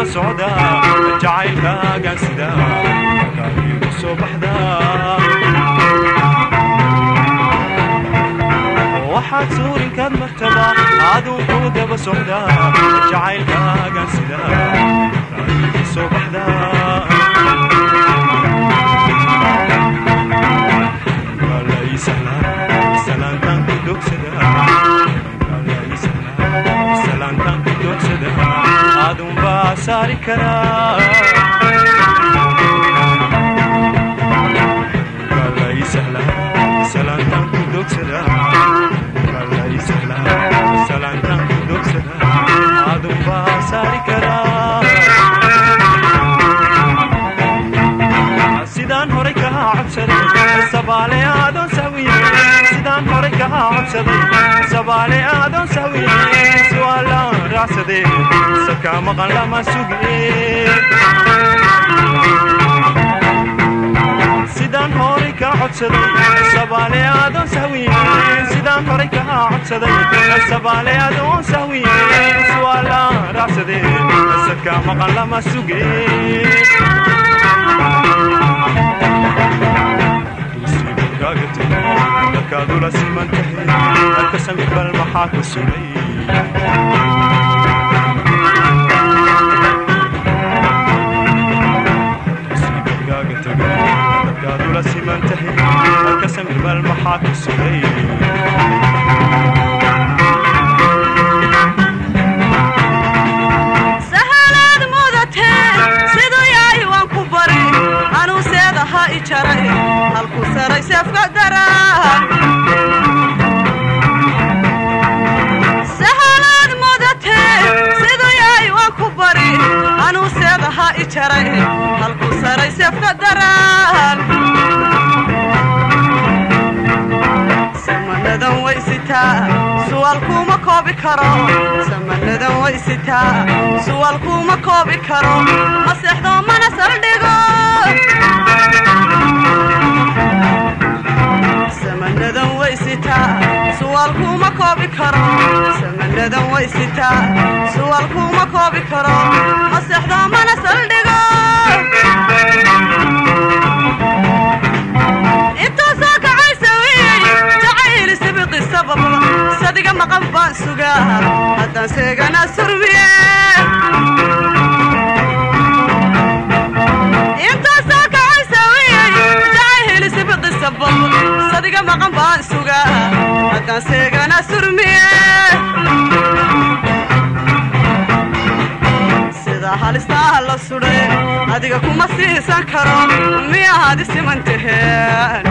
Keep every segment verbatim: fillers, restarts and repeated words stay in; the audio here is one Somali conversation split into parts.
socda jacaylkaagan sida kaagiigu soo baxda waxaad suurinkaad martaba aduunku daba socda jacaylkaagan sida kaagiigu soo baxda kalay sahlan salaantaan ku dogsada kalay sahlan salaantaan ku dogsada adun baa saari karaa kalay sahlan salaantaan ku dogsada kalay sahlan salaantaan ku dogsada adun baa saari karaa sidaan horay kaa codsaday sabaale adoon sawiye sidaan horay kaa codsaday sabaale adoon sawiye su'aalaan raacsaday saka maqan lama suge sidaan horay kaa codsaday sabaale adoon sawiye sidaan horay kaa codsaday sabaale adoon sawiye su'aalaan raacsaday saka maqan lama suge dadkaadu la simantahay halka samir bal maxaa ku sugay siibigaaga tagay dadkaadu la simantahay halka samir bal maxaa ku sugay sahalaad mudatee siduu yahay waan ku bari anuu seedaha i jaray halku saray seefka daraan sahalaad mudatee siduu yahay waan ku bari anuu seedaha i jaray halku saray seefka daraan samanadan way sitaa su'aal kuma koobi karo samanadan way sitaa su'aal kuma koobi karo ma seexdo mana saldhigo samanadan way sitaa su'aal kuma koobi karo samanadan way sitaa su'aal kuma koobi karo ma seexdo mana saldhigo intuu soo kacay sawiye jacayl sibiqi sabab sadiga maqan baan sugaa haddaan seegana surmiye intuu soo kacay sawiye jacayl sibiqi sabab sadiga maqan baan sugaa haddaan seegana surmiye sida halistaa la sudhay adiga kuma siisan karo miyahaad isimantaheen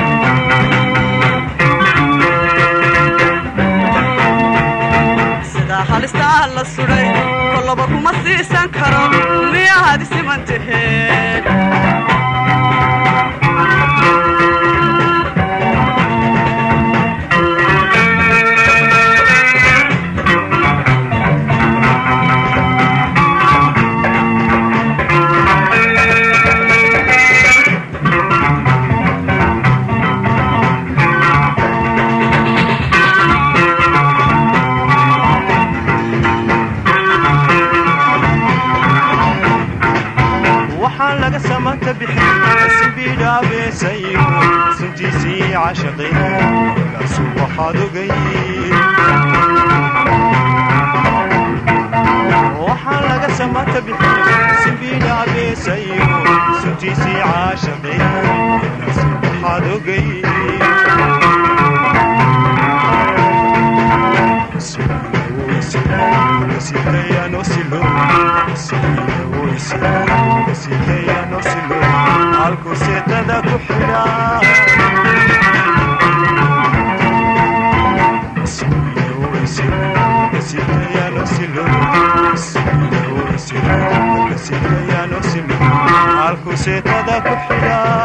sida halistaa la sudhay kolaba kuma siisan karo miyahaad isimantaheen سنتيسي عاشقي لا صبح دقي وحلق سمت بحب سنبينا بسيو سنتيسي عاشقي لا صبح دقي سيدي يا نوسيلو سيدي ويسيدي يا نوسيلو alku seetada ku xidha alku seetada ku xidha